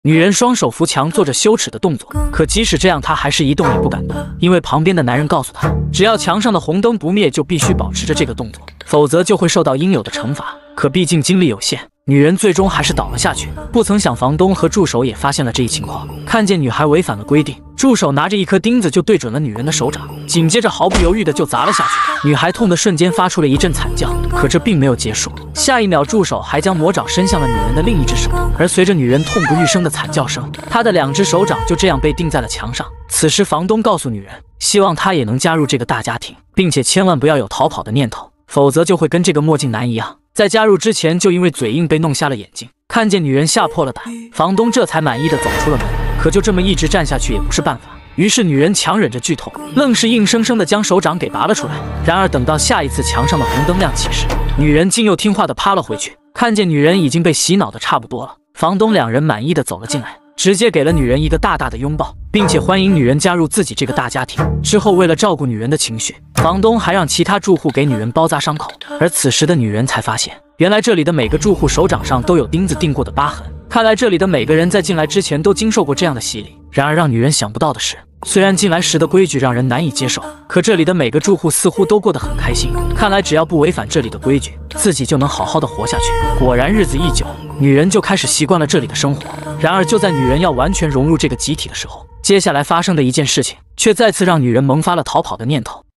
女人双手扶墙，做着羞耻的动作。可即使这样，她还是一动也不敢动，因为旁边的男人告诉她，只要墙上的红灯不灭，就必须保持着这个动作，否则就会受到应有的惩罚。可毕竟精力有限，女人最终还是倒了下去。不曾想，房东和助手也发现了这一情况，看见女孩违反了规定，助手拿着一颗钉子就对准了女人的手掌，紧接着毫不犹豫的就砸了下去。女孩痛的瞬间发出了一阵惨叫，可这并没有结束，下一秒助手还将魔爪伸向了女人的另一只手，而随着女人痛不欲生的惨叫声，她的2只手掌就这样被钉在了墙上。此时房东告诉女人，希望她也能加入这个大家庭，并且千万不要有逃跑的念头，否则就会跟这个墨镜男一样，在加入之前就因为嘴硬被弄瞎了眼睛。看见女人吓破了胆，房东这才满意的走出了门。可就这么一直站下去也不是办法，于是女人强忍着剧痛，愣是硬生生的将手掌给拔了出来。然而等到下一次墙上的红灯亮起时，女人竟又听话的趴了回去。看见女人已经被洗脑的差不多了，房东2人满意的走了进来，直接给了女人一个大大的拥抱，并且欢迎女人加入自己这个大家庭。之后为了照顾女人的情绪，房东还让其他住户给女人包扎伤口。而此时的女人才发现，原来这里的每个住户手掌上都有钉子钉过的疤痕，看来这里的每个人在进来之前都经受过这样的洗礼。然而让女人想不到的是，虽然进来时的规矩让人难以接受，可这里的每个住户似乎都过得很开心，看来只要不违反这里的规矩，自己就能好好的活下去。果然日子一久，女人就开始习惯了这里的生活。然而就在女人要完全融入这个集体的时候，接下来发生的一件事情却再次让女人萌发了逃跑的念头。